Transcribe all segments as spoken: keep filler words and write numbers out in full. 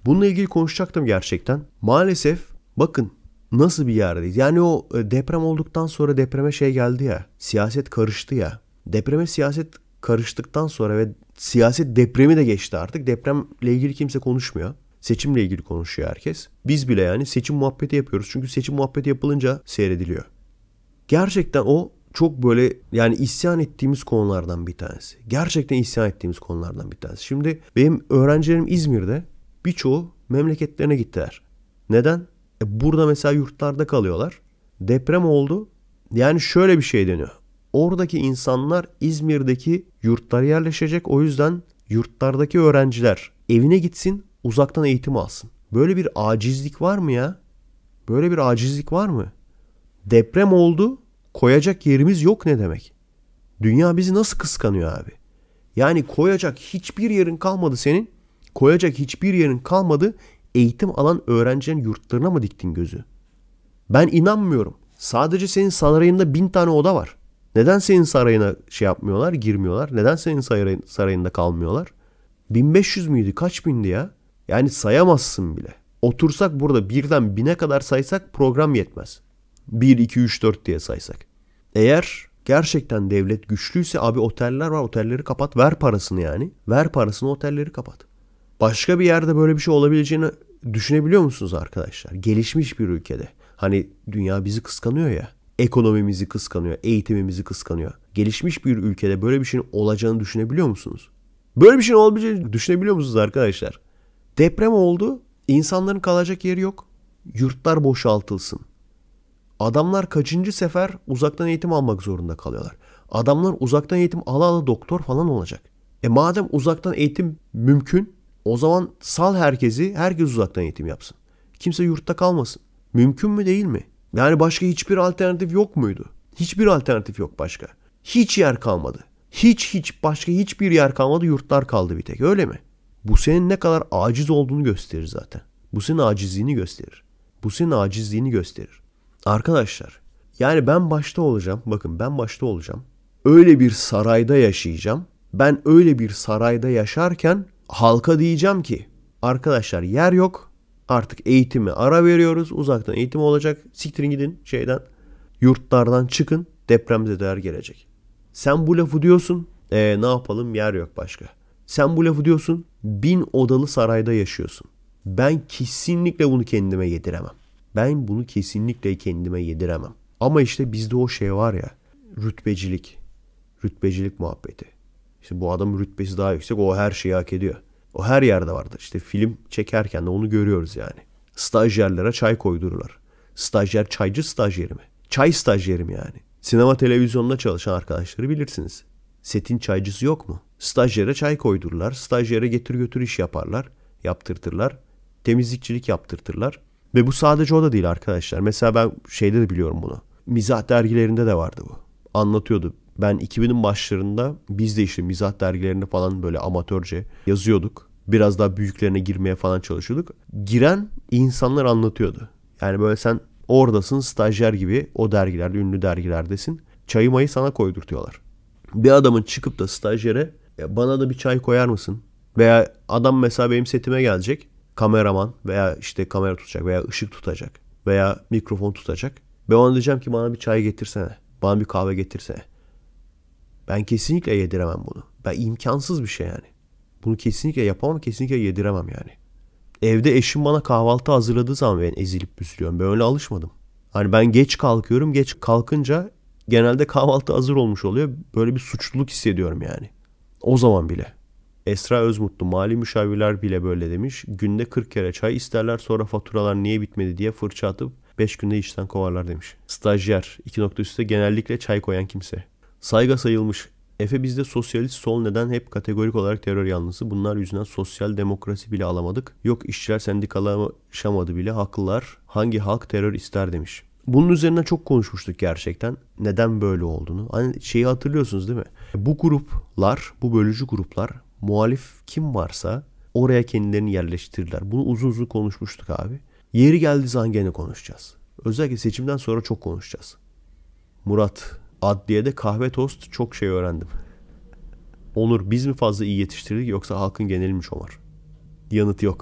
Bununla ilgili konuşacaktım gerçekten. Maalesef bakın nasıl bir yerdeyiz. Yani o deprem olduktan sonra depreme şey geldi ya. Siyaset karıştı ya. Depreme siyaset karıştıktan sonra ve siyaset depremi de geçti artık. Depremle ilgili kimse konuşmuyor. Seçimle ilgili konuşuyor herkes. Biz bile yani seçim muhabbeti yapıyoruz. Çünkü seçim muhabbeti yapılınca seyrediliyor. Gerçekten o çok böyle yani isyan ettiğimiz konulardan bir tanesi. Gerçekten isyan ettiğimiz konulardan bir tanesi. Şimdi benim öğrencilerim İzmir'de birçoğu memleketlerine gittiler. Neden? E burada mesela yurtlarda kalıyorlar. Deprem oldu. Yani şöyle bir şey deniyor. Oradaki insanlar İzmir'deki yurtlara yerleşecek. O yüzden yurtlardaki öğrenciler evine gitsin, uzaktan eğitim alsın. Böyle bir acizlik var mı ya? Böyle bir acizlik var mı? Deprem oldu, koyacak yerimiz yok ne demek? Dünya bizi nasıl kıskanıyor abi? Yani koyacak hiçbir yerin kalmadı senin. Koyacak hiçbir yerin kalmadı. Eğitim alan öğrencilerin yurtlarına mı diktin gözü? Ben inanmıyorum. Sadece senin sarayında bin tane oda var. Neden senin sarayına şey yapmıyorlar, girmiyorlar? Neden senin sarayında kalmıyorlar? bin beş yüz müydü? Kaç bindi ya? Yani sayamazsın bile. Otursak burada birden bine kadar saysak program yetmez. bir, iki, üç, dört diye saysak. Eğer gerçekten devlet güçlüyse abi oteller var, otelleri kapat, ver parasını yani. Ver parasını, otelleri kapat. Başka bir yerde böyle bir şey olabileceğini düşünebiliyor musunuz arkadaşlar? Gelişmiş bir ülkede. Hani dünya bizi kıskanıyor ya. Ekonomimizi kıskanıyor, eğitimimizi kıskanıyor. Gelişmiş bir ülkede böyle bir şeyin olacağını düşünebiliyor musunuz? Böyle bir şeyin olabileceğini düşünebiliyor musunuz arkadaşlar? Deprem oldu, insanların kalacak yeri yok. Yurtlar boşaltılsın. Adamlar kaçıncı sefer uzaktan eğitim almak zorunda kalıyorlar. Adamlar uzaktan eğitim ala ala doktor falan olacak. E madem uzaktan eğitim mümkün, o zaman sal herkesi, herkes uzaktan eğitim yapsın. Kimse yurtta kalmasın. Mümkün mü değil mi? Yani başka hiçbir alternatif yok muydu? Hiçbir alternatif yok başka. Hiç yer kalmadı. Hiç hiç başka hiçbir yer kalmadı, yurtlar kaldı bir tek, öyle mi? Bu senin ne kadar aciz olduğunu gösterir zaten. Bu senin acizliğini gösterir. Bu senin acizliğini gösterir. Arkadaşlar, yani ben başta olacağım. Bakın ben başta olacağım. Öyle bir sarayda yaşayacağım. Ben öyle bir sarayda yaşarken halka diyeceğim ki arkadaşlar yer yok. Artık eğitime ara veriyoruz. Uzaktan eğitim olacak. Siktirin gidin şeyden. Yurtlardan çıkın. Depremzedeler gelecek. Sen bu lafı diyorsun. E, ne yapalım, yer yok başka. Sen bu lafı diyorsun. Bin odalı sarayda yaşıyorsun. Ben kesinlikle bunu kendime yediremem. Ben bunu kesinlikle kendime yediremem. Ama işte bizde o şey var ya. Rütbecilik. Rütbecilik muhabbeti. İşte bu adamın rütbesi daha yüksek. O her şeyi hak ediyor. O her yerde vardır. İşte film çekerken de onu görüyoruz yani. Stajyerlere çay koydururlar. Stajyer çaycı stajyeri mi? Çay stajyeri mi yani? Sinema televizyonda çalışan arkadaşları bilirsiniz. Setin çaycısı yok mu? Stajyere çay koydururlar. Stajyere getir götür iş yaparlar. Yaptırtırlar. Temizlikçilik yaptırtırlar. Ve bu sadece o da değil arkadaşlar. Mesela ben şeyde de biliyorum bunu. Mizah dergilerinde de vardı bu. Anlatıyordu. Ben iki binin başlarında biz de işte mizah dergilerinde falan böyle amatörce yazıyorduk. Biraz daha büyüklerine girmeye falan çalışıyorduk. Giren insanlar anlatıyordu. Yani böyle sen oradasın, stajyer gibi o dergilerde, ünlü dergilerdesin. Çayı mayı sana koydurtuyorlar. Bir adamın çıkıp da stajyere bana da bir çay koyar mısın? Veya adam mesela benim setime gelecek. Kameraman veya işte kamera tutacak veya ışık tutacak veya mikrofon tutacak. Ben ona diyeceğim ki bana bir çay getirsene. Bana bir kahve getirsene. Ben kesinlikle yediremem bunu. Ben imkansız bir şey yani. Bunu kesinlikle yapamam, kesinlikle yediremem yani. Evde eşim bana kahvaltı hazırladığı zaman ben ezilip büzülüyorum. Ben öyle alışmadım. Hani ben geç kalkıyorum. Geç kalkınca genelde kahvaltı hazır olmuş oluyor. Böyle bir suçluluk hissediyorum yani. O zaman bile. Esra Özmutlu, mali müşavirler bile böyle demiş. Günde kırk kere çay isterler, sonra faturalar niye bitmedi diye fırça atıp beş günde işten kovarlar demiş. Stajyer, iki nokta üstte genellikle çay koyan kimse. Sayga sayılmış. Efe bizde sosyalist sol neden hep kategorik olarak terör yanlısı. Bunlar yüzünden sosyal demokrasi bile alamadık. Yok işçiler sendikalaşamadı bile. Haklılar. Hangi halk terör ister demiş. Bunun üzerine çok konuşmuştuk gerçekten. Neden böyle olduğunu. Hani şeyi hatırlıyorsunuz değil mi? Bu gruplar, bu bölücü gruplar, muhalif kim varsa oraya kendilerini yerleştirirler. Bunu uzun uzun konuşmuştuk abi. Yeri geldiği zaman gene konuşacağız. Özellikle seçimden sonra çok konuşacağız. Murat, adliyede kahve tost çok şey öğrendim. Onur, biz mi fazla iyi yetiştirdik yoksa halkın geneli mi şomar? Yanıt yok.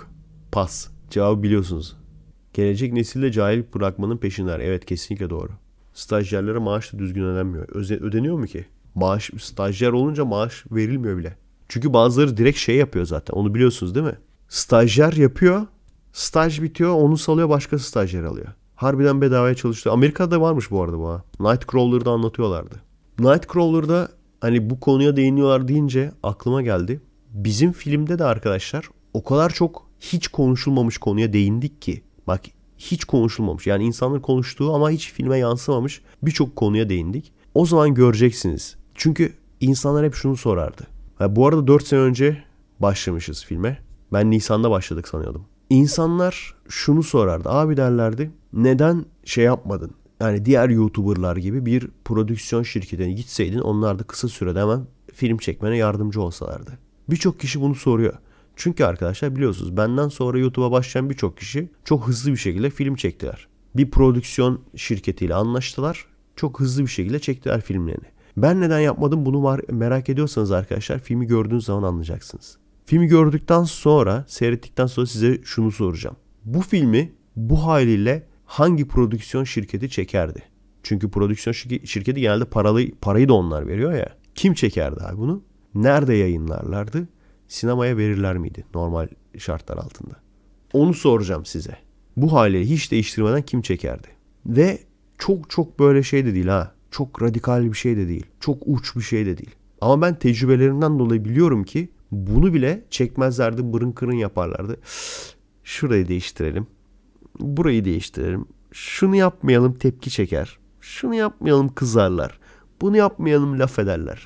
Pas. Cevabı biliyorsunuz. Gelecek nesilde cahil bırakmanın peşindeler. Evet, kesinlikle doğru. Stajyerlere maaş da düzgün ödenmiyor. Öze, ödeniyor mu ki? Maaş, stajyer olunca maaş verilmiyor bile. Çünkü bazıları direkt şey yapıyor zaten. Onu biliyorsunuz değil mi? Stajyer yapıyor. Staj bitiyor. Onu salıyor, başka stajyer alıyor. Harbiden bedavaya çalışıyor. Amerika'da varmış bu arada bu ha. Nightcrawler'da anlatıyorlardı. Nightcrawler'da hani bu konuya değiniyorlar deyince aklıma geldi. Bizim filmde de arkadaşlar o kadar çok hiç konuşulmamış konuya değindik ki. Bak, hiç konuşulmamış. Yani insanlar konuştuğu ama hiç filme yansımamış birçok konuya değindik. O zaman göreceksiniz. Çünkü insanlar hep şunu sorardı. Ha, bu arada dört sene önce başlamışız filme. Ben Nisan'da başladık sanıyordum. İnsanlar şunu sorardı. Abi derlerdi, neden şey yapmadın? Yani diğer YouTuber'lar gibi bir prodüksiyon şirketine gitseydin, onlar da kısa sürede hemen film çekmene yardımcı olsalardı. Birçok kişi bunu soruyor. Çünkü arkadaşlar biliyorsunuz, benden sonra YouTube'a başlayan birçok kişi çok hızlı bir şekilde film çektiler. Bir prodüksiyon şirketiyle anlaştılar. Çok hızlı bir şekilde çektiler filmlerini. Ben neden yapmadım bunu var, merak ediyorsanız arkadaşlar, filmi gördüğünüz zaman anlayacaksınız. Filmi gördükten sonra, seyrettikten sonra size şunu soracağım. Bu filmi bu haliyle hangi prodüksiyon şirketi çekerdi? Çünkü prodüksiyon şirketi genelde paralı, parayı da onlar veriyor ya. Kim çekerdi abi bunu? Nerede yayınlarlardı? Sinemaya verirler miydi normal şartlar altında? Onu soracağım size. Bu haliyle hiç değiştirmeden kim çekerdi? Ve çok çok böyle şey de değil ha. Çok radikal bir şey de değil. Çok uç bir şey de değil. Ama ben tecrübelerinden dolayı biliyorum ki bunu bile çekmezlerdi, bırın kırın yaparlardı. Şurayı değiştirelim. Burayı değiştirelim. Şunu yapmayalım, tepki çeker. Şunu yapmayalım, kızarlar. Bunu yapmayalım, laf ederler.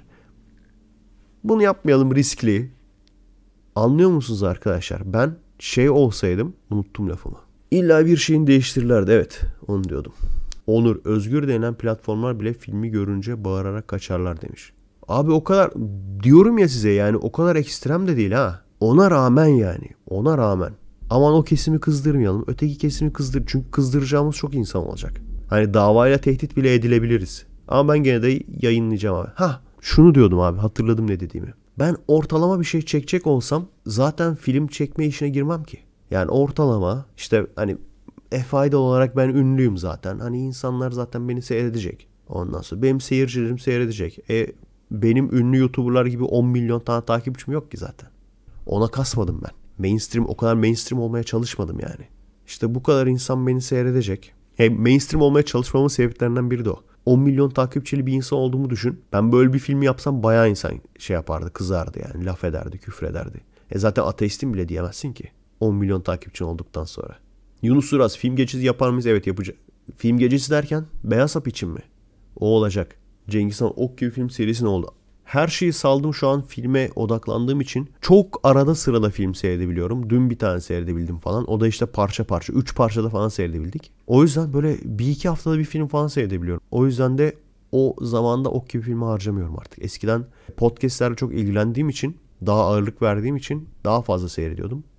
Bunu yapmayalım, riskli. Anlıyor musunuz arkadaşlar? Ben şey olsaydım, unuttum lafımı. İlla bir şeyin değiştirirlerdi. Evet, onu diyordum. Onur, Özgür denilen platformlar bile filmi görünce bağırarak kaçarlar demiş. Abi o kadar diyorum ya size, yani o kadar ekstrem de değil ha. Ona rağmen yani. Ona rağmen. Aman o kesimi kızdırmayalım. Öteki kesimi kızdır. Çünkü kızdıracağımız çok insan olacak. Hani davayla tehdit bile edilebiliriz. Ama ben gene de yayınlayacağım abi. Hah, şunu diyordum abi, hatırladım ne dediğimi. Ben ortalama bir şey çekecek olsam zaten film çekme işine girmem ki. Yani ortalama işte hani F I D olarak ben ünlüyüm zaten. Hani insanlar zaten beni seyredecek. Ondan sonra benim seyircilerim seyredecek. E benim ünlü YouTuber'lar gibi on milyon tane takipçim yok ki zaten. Ona kasmadım ben. Mainstream, o kadar mainstream olmaya çalışmadım yani. İşte bu kadar insan beni seyredecek. Hem mainstream olmaya çalışmamın sebeplerinden biri de o. on milyon takipçili bir insan olduğumu düşün. Ben böyle bir film yapsam bayağı insan şey yapardı, kızardı yani. Laf ederdi, küfür ederdi. E zaten ateistim bile diyemezsin ki. on milyon takipçin olduktan sonra. Yunus Uras, film gecesi yapar mıyız? Evet, yapacak. Film gecesi derken Beyaz Hap için mi? O olacak. Cengiz Han Ok gibi film serisi ne oldu? Her şeyi saldım şu an, filme odaklandığım için çok arada sırada film seyredebiliyorum. Dün bir tane seyredebildim falan. O da işte parça parça. Üç parçada falan seyredebildik. O yüzden böyle bir iki haftada bir film falan seyredebiliyorum. O yüzden de o zamanda Ok gibi filmi harcamıyorum artık. Eskiden podcastlerle çok ilgilendiğim için, daha ağırlık verdiğim için daha fazla seyrediyordum.